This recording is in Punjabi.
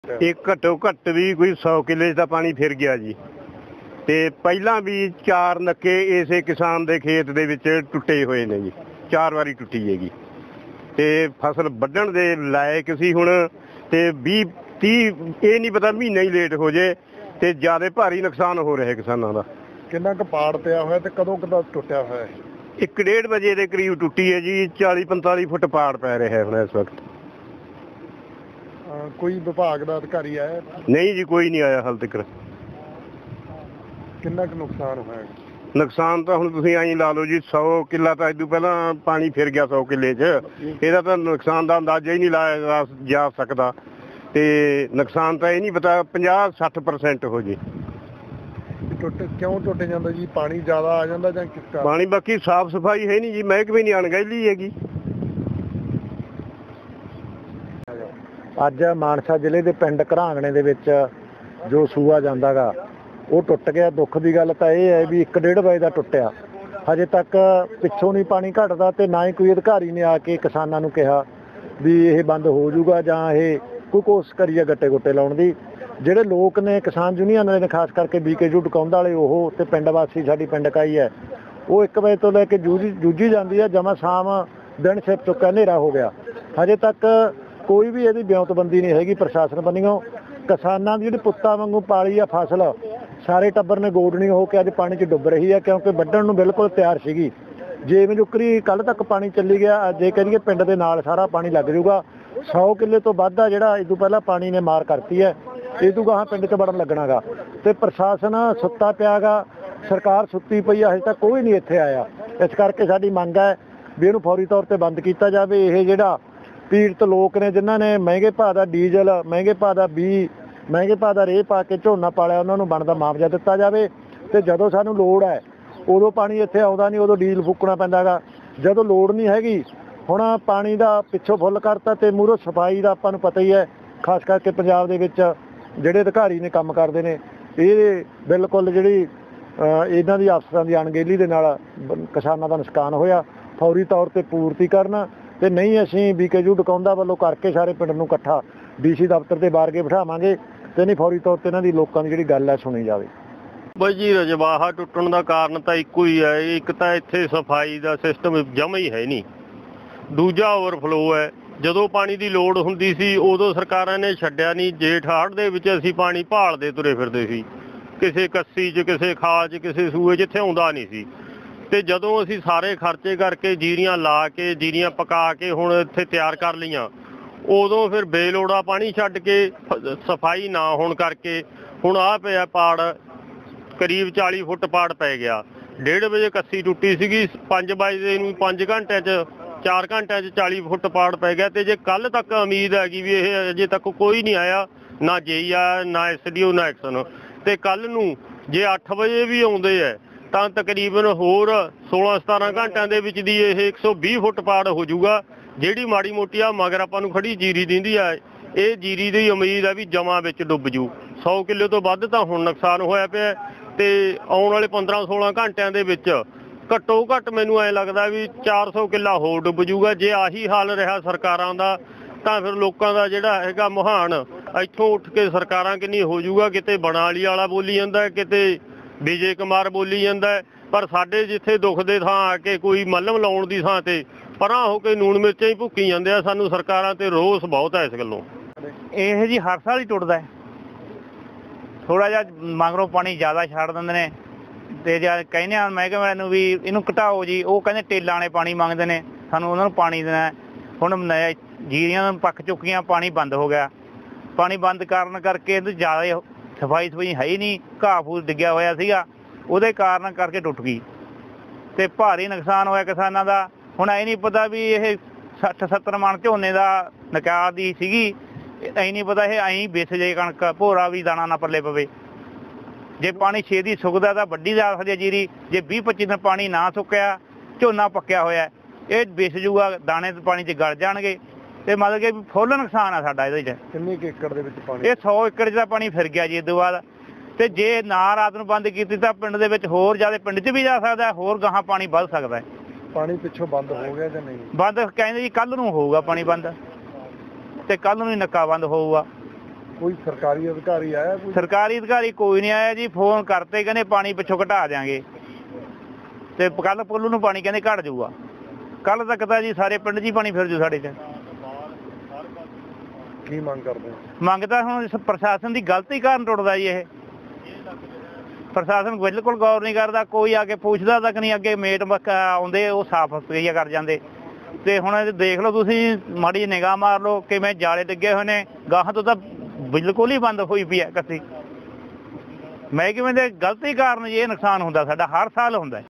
एक घट्टो घट्ट भी कोई 100 किले का पानी फिर गया जी। ते पहला भी 4 नक्के इसे किसान के खेत दे विच टुटे हुए ने जी, 4 वारी टुटी हैगी। ते फसल वड्ढण दे लायक सी हुण ते 20-30 ये नहीं पता महीना ही लेट हो जाए ते ज़्यादा भारी नुकसान हो रहा है किसानों का। कितना क पाड़ पिया होया ते कदों कदा टुटिया होया है? 1-1.5 बजे के करीब टुटी है जी। 40-45 फुट पाड़ पै रहा है हुण इस वक्त। कोई विभाग का अधिकारी आया? नहीं जी, कोई नहीं आया हाल तक। कितना क नुकसान होया? नुकसान तो हुण तुसीं आई ला लो जी, 100 किला तो इदों पहला पानी फिर गया 100 किले च। इहदा तो नुकसान का अंदाजा ही नहीं लाया जा सकता। ते नुकसान तो ये नहीं पता 50-60% हो जी। क्यों टुट जाता जी? पानी ज्यादा आ जाता जां किस कारण? पानी बाकी साफ सफाई है नहीं जी, महकमे नहीं अणगहली हैगी। ਅੱਜ ਮਾਨਸਾ ਜ਼ਿਲ੍ਹੇ ਦੇ ਪਿੰਡ ਘਰਾਂਗਣੇ ਦੇ ਵਿੱਚ ਜੋ ਸੂਆ ਜਾਂਦਾ ਗਾ ਉਹ ਟੁੱਟ ਗਿਆ। ਦੁੱਖ ਦੀ ਗੱਲ ਤਾਂ ਇਹ ਹੈ ਵੀ 1-1.5 ਵਜੇ ਦਾ ਟੁੱਟਿਆ, ਹਜੇ ਤੱਕ ਪਿੱਛੋਂ ਨਹੀਂ ਪਾਣੀ ਘਟਦਾ ਤੇ ਨਾ ਹੀ ਕੋਈ ਅਧਿਕਾਰੀ ਨੇ ਆ ਕੇ ਕਿਸਾਨਾਂ ਨੂੰ ਕਿਹਾ ਵੀ ਇਹ ਬੰਦ ਹੋ ਜਾਊਗਾ ਜਾਂ ਇਹ ਕੋਈ ਕੋਸ਼ਿਸ਼ ਕਰੀਏ ਗੱਟੇ ਗੁੱਟੇ ਲਾਉਣ ਦੀ। ਜਿਹੜੇ ਲੋਕ ਨੇ ਕਿਸਾਨ ਯੂਨੀਅਨ ਵਾਲੇ ਨੇ, ਖਾਸ ਕਰਕੇ BKU ਟਕਾਉਂਦਾ ਵਾਲੇ ਉਹ ਤੇ ਪਿੰਡ ਵਾਸੀ ਸਾਡੀ ਪਿੰਡ ਇਕਾਈ ਹੈ, ਉਹ 1 ਵਜੇ ਤੋਂ ਲੈ ਕੇ ਜੂਝੀ ਜਾਂਦੀ ਹੈ। ਜਮਾ ਸ਼ਾਮ ਦਿਨ ਛਿਪ ਚੁੱਕਾ, ਹਨੇਰਾ ਹੋ ਗਿਆ, ਹਜੇ ਤੱਕ ਕੋਈ ਵੀ ਇਹਦੀ ਵਿਉਂਤਬੰਦੀ ਨਹੀਂ ਹੈਗੀ ਪ੍ਰਸ਼ਾਸਨ ਵੱਲੋਂ। ਕਿਸਾਨਾਂ ਦੀ ਜਿਹੜੀ ਪੁੱਤਾਂ ਵਾਂਗੂ ਪਾਲੀ ਆ ਫਸਲ, ਸਾਰੇ ਟੱਬਰ ਨੇ ਗੋਡਣੀ ਹੋ ਕੇ ਅੱਜ ਪਾਣੀ 'ਚ ਡੁੱਬ ਰਹੀ ਹੈ, ਕਿਉਂਕਿ ਵੱਢਣ ਨੂੰ ਬਿਲਕੁਲ ਤਿਆਰ ਸੀਗੀ। ਜੇ ਮਜੁਕਰੀ ਕੱਲ੍ਹ ਤੱਕ ਪਾਣੀ ਚੱਲੀ ਗਿਆ, ਜੇ ਕਹੀਏ ਪਿੰਡ ਦੇ ਨਾਲ ਸਾਰਾ ਪਾਣੀ ਲੱਗ ਜਾਊਗਾ। 100 ਕਿੱਲੇ ਤੋਂ ਵੱਧ ਆ ਜਿਹੜਾ ਇਹ ਤੋਂ ਪਹਿਲਾਂ ਪਾਣੀ ਨੇ ਮਾਰ ਕਰਤੀ ਹੈ, ਇਹ ਤੋਂ ਗਾਹਾਂ ਪਿੰਡ 'ਚ ਵੜਨ ਲੱਗਣਾ ਗਾ। ਤੇ ਪ੍ਰਸ਼ਾਸਨ ਸੁੱਤਾ ਪਿਆ ਗਾ, ਸਰਕਾਰ ਸੁੱਤੀ ਪਈ ਆ, ਹਜੇ ਤੱਕ ਕੋਈ ਨਹੀਂ ਇੱਥੇ ਆਇਆ। ਇਸ ਕਰਕੇ ਸਾਡੀ ਮੰਗ ਹੈ ਵੀ ਇਹਨੂੰ ਫੌਰੀ ਤੌਰ 'ਤੇ ਬੰਦ ਕੀਤਾ ਜਾਵੇ। ਇਹ ਜਿਹੜਾ ਪੀੜਤ ਲੋਕ ਨੇ ਜਿਨ੍ਹਾਂ ਨੇ ਮਹਿੰਗੇ ਭਾਅ ਦਾ ਡੀਜ਼ਲ, ਮਹਿੰਗੇ ਭਾਅ ਦਾ ਬੀਜ, ਮਹਿੰਗੇ ਭਾਅ ਦਾ ਰੇਹ ਪਾ ਕੇ ਝੋਨਾ ਪਾਲਿਆ, ਉਹਨਾਂ ਨੂੰ ਬਣਦਾ ਮੁਆਵਜ਼ਾ ਦਿੱਤਾ ਜਾਵੇ। ਤੇ ਜਦੋਂ ਸਾਨੂੰ ਲੋੜ ਹੈ ਉਦੋਂ ਪਾਣੀ ਇੱਥੇ ਆਉਂਦਾ ਨਹੀਂ, ਉਦੋਂ ਡੀਜ਼ਲ ਫੂਕਣਾ ਪੈਂਦਾ ਗਾ। ਜਦੋਂ ਲੋੜ ਨਹੀਂ ਹੈਗੀ, ਹੁਣ ਪਾਣੀ ਦਾ ਪਿੱਛੋਂ ਫੁੱਲ ਕਰਤਾ ਤੇ ਮੂਹਰੋਂ ਸਫਾਈ ਦਾ ਆਪਾਂ ਨੂੰ ਪਤਾ ਹੀ ਹੈ, ਖਾਸ ਕਰਕੇ ਪੰਜਾਬ ਦੇ ਵਿੱਚ ਜਿਹੜੇ ਅਧਿਕਾਰੀ ਨੇ ਕੰਮ ਕਰਦੇ ਨੇ, ਇਹ ਬਿਲਕੁਲ ਜਿਹੜੀ ਇਹਨਾਂ ਦੀ ਅਫਸਰਾਂ ਦੀ ਅਣਗਹਿਲੀ ਦੇ ਨਾਲ ਕਿਸਾਨਾਂ ਦਾ ਨੁਕਸਾਨ ਹੋਇਆ। ਫੌਰੀ ਤੌਰ 'ਤੇ ਪੂਰਤੀ ਕਰਨ ਤੇ ਨਹੀਂ ਅਸੀਂ BKU ਟਕਾਉਂਦਾ ਵੱਲੋਂ ਕਰਕੇ ਸਾਰੇ ਪਿੰਡ ਨੂੰ ਇਕੱਠਾ DC ਦਫ਼ਤਰ ਦੇ ਬਾਹਰ ਕੇ ਬਿਠਾਵਾਂਗੇ ਤੇ ਨਹੀਂ ਫੌਰੀ ਤੌਰ 'ਤੇ ਇਹਨਾਂ ਦੀ ਲੋਕਾਂ ਦੀ ਜਿਹੜੀ ਗੱਲ ਹੈ ਸੁਣੀ ਜਾਵੇ। ਬਈ ਜੀ ਰਜਵਾਹਾ ਟੁੱਟਣ ਦਾ ਕਾਰਨ ਤਾਂ ਇੱਕੋ ਹੀ ਹੈ। ਇੱਕ ਤਾਂ ਇੱਥੇ ਸਫਾਈ ਦਾ ਸਿਸਟਮ ਜਮਾ ਹੀ ਹੈ ਨਹੀਂ, ਦੂਜਾ ਓਵਰਫਲੋ ਹੈ। ਜਦੋਂ ਪਾਣੀ ਦੀ ਲੋੜ ਹੁੰਦੀ ਸੀ ਉਦੋਂ ਸਰਕਾਰਾਂ ਨੇ ਛੱਡਿਆ ਨਹੀਂ। ਜੇਠ ਹਾੜ ਦੇ ਵਿੱਚ ਅਸੀਂ ਪਾਣੀ ਭਾਲਦੇ ਤੁਰੇ ਫਿਰਦੇ ਸੀ, ਕਿਸੇ ਕੱਸੀ 'ਚ, ਕਿਸੇ ਖਾਲ 'ਚ, ਕਿਸੇ ਸੂਏ 'ਚ, ਇੱਥੇ ਆਉਂਦਾ ਨਹੀਂ ਸੀ। ਤੇ ਜਦੋਂ ਅਸੀਂ ਸਾਰੇ ਖਰਚੇ ਕਰਕੇ ਜੀਰੀਆਂ ਲਾ ਕੇ, ਜੀਰੀਆਂ ਪਕਾ ਕੇ ਹੁਣ ਇੱਥੇ ਤਿਆਰ ਕਰ ਲਈਆਂ, ਉਦੋਂ ਫਿਰ ਬੇਲੋੜਾ ਪਾਣੀ ਛੱਡ ਕੇ ਸਫਾਈ ਨਾ ਹੋਣ ਕਰਕੇ ਹੁਣ ਆਹ ਪਿਆ ਪਾੜ, ਕਰੀਬ 40 ਫੁੱਟ ਪਾੜ ਪੈ ਗਿਆ। 1:30 ਵਜੇ ਕੱਸੀ ਟੁੱਟੀ ਸੀਗੀ, 5 ਵਜੇ ਨੂੰ 5 ਘੰਟਿਆਂ 'ਚ 4 ਘੰਟਿਆਂ 'ਚ 40 ਫੁੱਟ ਪਾੜ ਪੈ ਗਿਆ। ਤੇ ਜੇ ਕੱਲ੍ਹ ਤੱਕ ਉਮੀਦ ਹੈਗੀ ਵੀ ਇਹ ਅਜੇ ਤੱਕ ਕੋਈ ਨਹੀਂ ਆਇਆ, ਨਾ JE ਆਇਆ, ਨਾ SDO, ਨਾ ਐਕਸ਼ਨ। ਤੇ ਕੱਲ੍ਹ ਨੂੰ ਜੇ 8 ਵਜੇ ਵੀ ਆਉਂਦੇ ਹੈ ਤਾਂ ਤਕਰੀਬਨ ਹੋਰ 16-17 ਘੰਟਿਆਂ ਦੇ ਵਿੱਚ ਦੀ ਇਹ 120 ਫੁੱਟ ਪਾੜ ਹੋ ਜਾਊਗਾ। ਜਿਹੜੀ ਮਾੜੀ ਮੋਟੀ ਆ ਮਗਰ ਆਪਾਂ ਨੂੰ ਖੜੀ ਜੀਰੀ ਦਿੰਦੀ ਆ, ਇਹ ਜੀਰੀ ਦੀ ਉਮੀਦ ਆ ਵੀ ਜਮਾ ਵਿੱਚ ਡੁੱਬ ਜੂ। 100 ਕਿੱਲੇ ਤੋਂ ਵੱਧ ਤਾਂ ਹੁਣ ਨੁਕਸਾਨ ਹੋਇਆ ਪਿਆ ਤੇ ਆਉਣ ਵਾਲੇ 15-16 ਘੰਟਿਆਂ ਦੇ ਵਿੱਚ ਘੱਟੋ ਘੱਟ ਮੈਨੂੰ ਐਂ ਲੱਗਦਾ ਵੀ 400 ਕਿੱਲਾ ਹੋਰ ਡੁੱਬ ਜੂਗਾ। ਜੇ ਆਹੀ ਹਾਲ ਰਿਹਾ ਸਰਕਾਰਾਂ ਦਾ ਤਾਂ ਫਿਰ ਲੋਕਾਂ ਦਾ ਜਿਹੜਾ ਹੈਗਾ ਮੁਹਾਨ ਇੱਥੋਂ ਉੱਠ ਕੇ ਸਰਕਾਰਾਂ ਕਿੰਨੀ ਹੋ ਜੂਗਾ। ਕਿਤੇ ਬਣਾਲੀ ਵਾਲਾ ਬੋਲੀ ਜਾਂਦਾ, ਕਿਤੇ ਵਿਜੇ ਕੁਮਾਰ ਬੋਲੀ ਜਾਂਦਾ, ਪਰ ਸਾਡੇ ਜਿੱਥੇ ਦੁੱਖ ਦੇ ਥਾਂ ਆ ਕੇ ਕੋਈ ਮੱਲਮ ਲਾਉਣ ਦੀ ਥਾਂ ਤੇ ਪਰਾਂ ਹੋ ਕੇ ਨੂਣ ਮਿਰਚਾਂ ਹੀ ਭੁੱਕੀ ਜਾਂਦੇ ਆ। ਸਾਨੂੰ ਸਰਕਾਰਾਂ ਤੇ ਰੋਸ ਬਹੁਤ ਹੈ ਇਸ ਗੱਲੋਂ। ਇਹ ਜੀ ਹਰ ਸਾਲ ਹੀ ਟੁੱਟਦਾ, ਥੋੜਾ ਜਿਹਾ ਮਗਰੋਂ ਪਾਣੀ ਜ਼ਿਆਦਾ ਛੱਡ ਦਿੰਦੇ ਨੇ ਤੇ ਜਦ ਕਹਿੰਦੇ ਆ ਮਹਿਕਮੇ ਨੂੰ ਵੀ ਇਹਨੂੰ ਘਟਾਓ ਜੀ, ਉਹ ਕਹਿੰਦੇ ਟੇਲਾਂ ਵਾਲੇ ਪਾਣੀ ਮੰਗਦੇ ਨੇ, ਸਾਨੂੰ ਉਹਨਾਂ ਨੂੰ ਪਾਣੀ ਦੇਣਾ। ਹੁਣ ਜੀਰੀਆਂ ਪੱਕ ਚੁੱਕੀਆਂ, ਪਾਣੀ ਬੰਦ ਹੋ ਗਿਆ। ਪਾਣੀ ਬੰਦ ਕਰਨ ਕਰਕੇ ਇਹਨੂੰ ਜ਼ਿਆਦਾ ਸਫਾਈ ਹੈ ਹੀ ਨਹੀਂ, ਘਾਹ ਫੂਸ ਡਿੱਗਿਆ ਹੋਇਆ ਸੀਗਾ, ਉਹਦੇ ਕਾਰਨ ਕਰਕੇ ਟੁੱਟ ਗਈ ਤੇ ਭਾਰੀ ਨੁਕਸਾਨ ਹੋਇਆ ਕਿਸਾਨਾਂ ਦਾ। ਹੁਣ ਇਹ ਨਹੀਂ ਪਤਾ ਵੀ ਇਹ 60-70 ਮਣ ਝੋਨੇ ਦਾ ਨਿਕਾਲ ਦੀ ਸੀਗੀ, ਇਹ ਨਹੀਂ ਪਤਾ ਇਹ ਐਂ ਵਿਸ ਜੇ ਕਣਕ, ਭੋਰਾ ਵੀ ਦਾਣਾ ਨਾ ਪੱਲੇ ਪਵੇ। ਜੇ ਪਾਣੀ ਛੇਤੀ ਸੁੱਕਦਾ ਤਾਂ ਵੱਡੀ ਜਾ ਸਕਦੀ ਹੈ ਜੀਰੀ, ਜੇ 20-25 ਦਿਨ ਪਾਣੀ ਨਾ ਸੁੱਕਿਆ, ਝੋਨਾ ਪੱਕਿਆ ਹੋਇਆ, ਇਹ ਵਿਸ ਜੂਗਾ, ਦਾਣੇ ਪਾਣੀ 'ਚ ਗਲ ਜਾਣਗੇ ਤੇ ਮਤਲਬ ਕਿ ਫੁੱਲ ਨੁਕਸਾਨ ਆ ਸਾਡਾ ਇਹਦੇ 'ਚ। ਕਿੰਨੇ ਏਕੜ ਦੇ ਵਿੱਚ ਪਾਣੀ? ਇਹ 100 ਏਕੜ 'ਚ ਦਾ ਪਾਣੀ ਫਿਰ ਗਿਆ ਜੀ। ਇਸ ਤੋਂ ਬਾਅਦ ਤੇ ਜੇ ਨਾ ਰਾਤ ਨੂੰ ਬੰਦ ਕੀਤੀ ਤਾਂ ਪਿੰਡ ਦੇ ਵਿੱਚ ਹੋਰ ਜ਼ਿਆਦਾ ਪਿੰਡ 'ਚ ਵੀ ਜਾ ਸਕਦਾ, ਹੋਰ ਗਾਹਾਂ ਪਾਣੀ ਵੱਧ ਸਕਦਾ ਹੈ। ਪਾਣੀ ਪਿੱਛੋਂ ਬੰਦ ਹੋ ਗਿਆ ਜਾਂ ਨਹੀਂ? ਬੰਦ ਕਹਿੰਦੇ ਜੀ ਕੱਲ੍ਹ ਨੂੰ ਹੋਊਗਾ ਪਾਣੀ ਬੰਦ, ਤੇ ਕੱਲ੍ਹ ਨੂੰ ਹੀ ਨੱਕਾ ਬੰਦ ਹੋਊਗਾ। ਕੋਈ ਸਰਕਾਰੀ ਅਧਿਕਾਰੀ ਆਇਆ ਕੋਈ? ਸਰਕਾਰੀ ਅਧਿਕਾਰੀ ਕੋਈ ਨਹੀਂ ਆਇਆ ਜੀ। ਫੋਨ ਕਰਤੇ ਕਹਿੰਦੇ ਪਾਣੀ ਪਿੱਛੋਂ ਘਟਾ ਦਿਆਂਗੇ, ਤੇ ਕੱਲ ਪੁੱਲ ਨੂੰ ਪਾਣੀ ਕਹਿੰਦੇ ਘਟ ਜਾਊਗਾ। ਕੱਲ ਤੱਕ ਤਾਂ ਜੀ ਸਾਰੇ ਪਿੰਡ 'ਚ ਹੀ ਪਾਣੀ ਫਿਰ ਜੂ ਸਾਡੇ 'ਚ। ਕੀ ਮੰਗ ਕਰਦੇ ਹੋ? ਮੰਗ ਤਾਂ ਹੁਣ ਪ੍ਰਸ਼ਾਸਨ ਦੀ ਗਲਤੀ ਕਾਰਨ ਟੁੱਟਦਾ ਜੀ ਇਹ। ਪ੍ਰਸ਼ਾਸਨ ਬਿਲਕੁਲ ਗੌਰ ਨਹੀਂ ਕਰਦਾ, ਕੋਈ ਆ ਕੇ ਪੁੱਛਦਾ ਤੱਕ ਨਹੀਂ। ਅੱਗੇ ਮੇਟ ਆਉਂਦੇ ਉਹ ਸਾਫ਼ ਸਫਾਈਆਂ ਕਰ ਜਾਂਦੇ, ਤੇ ਹੁਣ ਇਹ ਦੇਖ ਲਓ ਤੁਸੀਂ, ਮਾੜੀ ਨਿਗਾਹ ਮਾਰ ਲਓ ਕਿਵੇਂ ਜਾਲੇ ਲੱਗੇ ਹੋਏ ਨੇ। ਗਾਹਾਂ ਤੋਂ ਤਾਂ ਬਿਲਕੁਲ ਹੀ ਬੰਦ ਹੋਈ ਪਈ ਹੈ ਕੱਸੀ। ਮਹਿਕਮੇ ਦੇ ਗਲਤੀ ਕਾਰਨ ਇਹ ਨੁਕਸਾਨ ਹੁੰਦਾ ਸਾਡਾ, ਹਰ ਸਾਲ ਹੁੰਦਾ।